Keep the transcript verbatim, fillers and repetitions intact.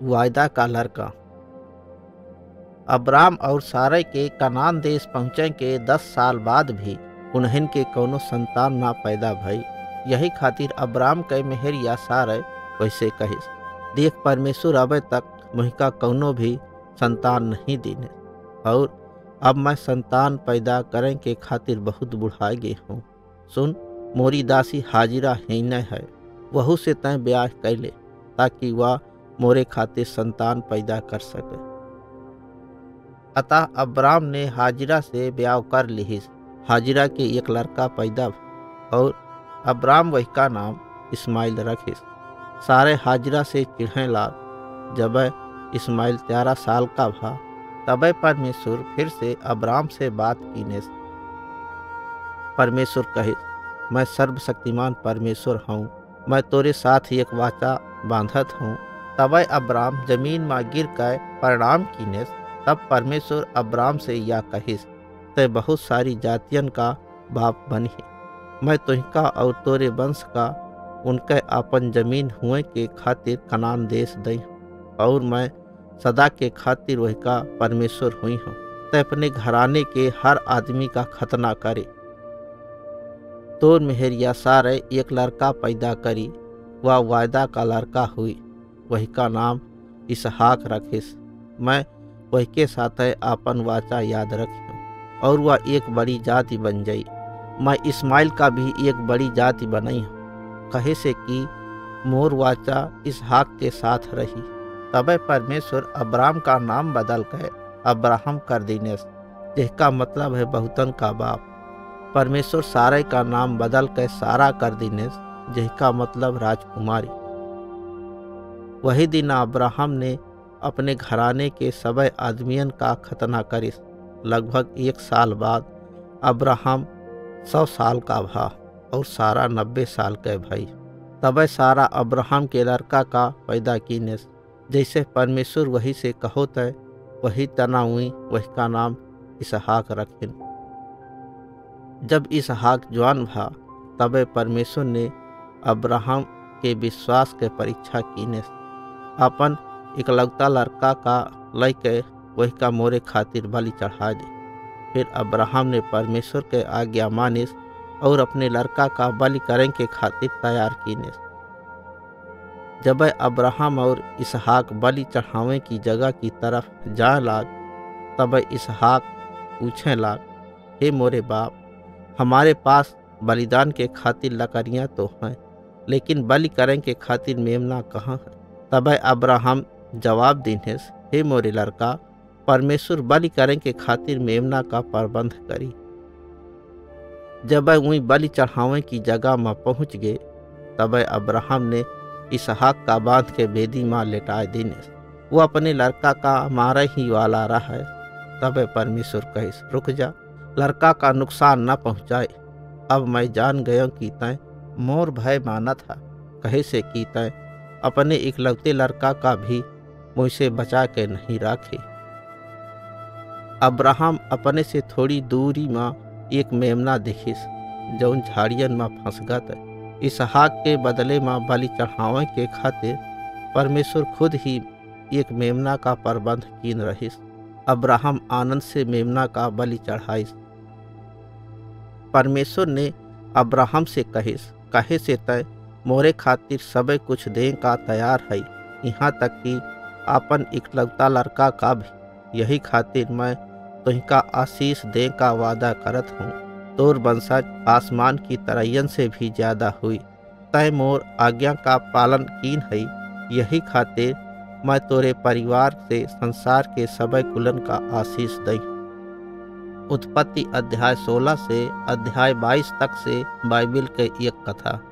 वायदा का लड़का। अब्राम और सारै के कनान देश पहुँचे के दस साल बाद भी उन्हन के कौनो संतान ना पैदा भई। यही खातिर अब्राम के मेहरिया सारै वैसे कहिस, देख परमेश्वर अबे तक मुझका कौनो भी संतान नहीं दीने, और अब मैं संतान पैदा करें के खातिर बहुत बुढ़ा गए हूँ। सुन, मोरी दासी हाजिरा ही न है, वहू से तय ब्याह कैले ताकि वह मोरे खातिर संतान पैदा कर सके। अतः अब्राम ने हाजिरा से ब्याह कर लिहिस। हाजिरा के एक लड़का पैदा और अब्राम वही का नाम इस्माइल रखिस। सारे हाजिरा से चिढ़े लाग। जब इस्माइल तेरह साल का भा तब परमेश्वर फिर से अब्राम से बात कीने। परमेश्वर कहे, मैं सर्वशक्तिमान परमेश्वर हूँ, मैं तोरे साथ एक वाचा बांधत हूँ। तब अब्राम जमीन में गिर कर प्रणाम कीने। तब परमेश्वर अब्राम से या कहिस, ते बहुत सारी जातियन का बाप बनी। मैं तुहका और तोरे वंश का उनके अपन जमीन हुए के खातिर कनान देश दई, और मैं सदा के खातिर वही का परमेश्वर हुई हूँ। ते अपने घराने के हर आदमी का खतना करे। तोर मेहरिया सारे एक लड़का पैदा करी, वह वायदा का लड़का हुई, वही का नाम इसहाक रखिस। मैं वही के साथ आपन वाचा याद रखियो, और वह एक बड़ी जाति बन गई। मैं इस्माइल का भी एक बड़ी जाति बनाई हूँ, कहे से कि मोर वाचा इसहाक के साथ रही। तब परमेश्वर अब्राम का नाम बदल कर अब्राहम कर दीने, जिसका मतलब है बहुतन का बाप। परमेश्वर सारे का नाम बदल कर सारा कर दीने, जिसका मतलब राजकुमारी। वही दिन अब्राहम ने अपने घराने के सबै आदमियन का खतना करिस। लगभग एक साल बाद अब्राहम सौ साल का भा और सारा नब्बे साल के भई। तब सारा अब्राहम के लड़का का पैदा कीने, जैसे परमेश्वर वही से कहो तय वही तना हुई, वही का नाम इसहाक रखिन। जब इसहाक जवान भा तब परमेश्वर ने अब्राहम के विश्वास के परीक्षा कीने। अपन इकलौता लड़का का लैके वही का मोरे खातिर बलि चढ़ा दे। फिर अब्राहम ने परमेश्वर के आज्ञा मानिस और अपने लड़का का बलि करें के खातिर तैयार कीने। जब अब्राहम और इसहाक बलि चढ़ावे की जगह की तरफ जा लाग, तब इसहाक पूछने लाग, हे मोरे बाप, हमारे पास बलिदान के खातिर लकड़ियाँ तो हैं, लेकिन बलि करें के खातिर मेमना कहाँ है? तब अब्राहम जवाब दीने, हे मोरे लड़का, परमेश्वर बलि करें के खातिर मेमना का प्रबंध करी। जब वही बलि चढ़ावे की जगह में पहुँच गए, तब अब्राहम ने इसहाक का बांध के बेदी माँ लेटाए दीने। वो अपने लड़का का मारे ही वाला रहा है। तब परमेश्वर कहे, रुक जा, लड़का का नुकसान न पहुँचाए। अब मैं जान गया कि तय मोर भय माना था, कहे से कि तय अपने इकलौते लड़का का भी मुझसे बचा के नहीं राखे। अब्राहम अपने से थोड़ी दूरी में एक मेमना देखिस, जौन झाड़ियन में फंस गत। इसहाक के बदले में बलि चढ़ावे के खातिर परमेश्वर खुद ही एक मेमना का प्रबंध कीन रहिस। अब्राहम आनंद से मेमना का बलि चढ़ाइस। परमेश्वर ने अब्राहम से कहिस, कहे से तय मोरे खातिर सबे कुछ दे का तैयार है, यहाँ तक कि अपन इकलौता लड़का का भी। यही खातिर मैं तुहका आशीष दे का वादा करत हूँ। तोर वंशज आसमान की तरयन से भी ज्यादा हुई। तय मोर आज्ञा का पालन कीन है, यही खातिर मैं तोरे परिवार से संसार के सबै कुलन का आशीष दई। उत्पत्ति अध्याय सोलह से अध्याय बाईस तक से बाइबिल के एक कथा।